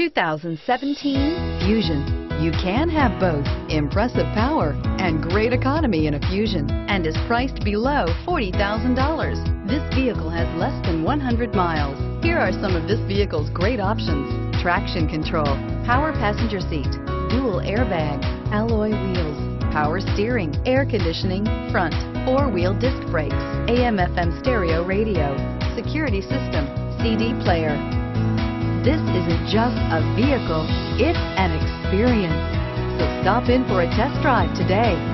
2017 Fusion. You can have both impressive power and great economy in a Fusion, and is priced below $40,000. This vehicle has less than 100 miles. Here are some of this vehicle's great options: traction control, power passenger seat, dual airbags, alloy wheels, power steering, air conditioning, front, four-wheel disc brakes, AM/FM stereo radio, security system, CD player. This isn't just a vehicle, it's an experience. So stop in for a test drive today.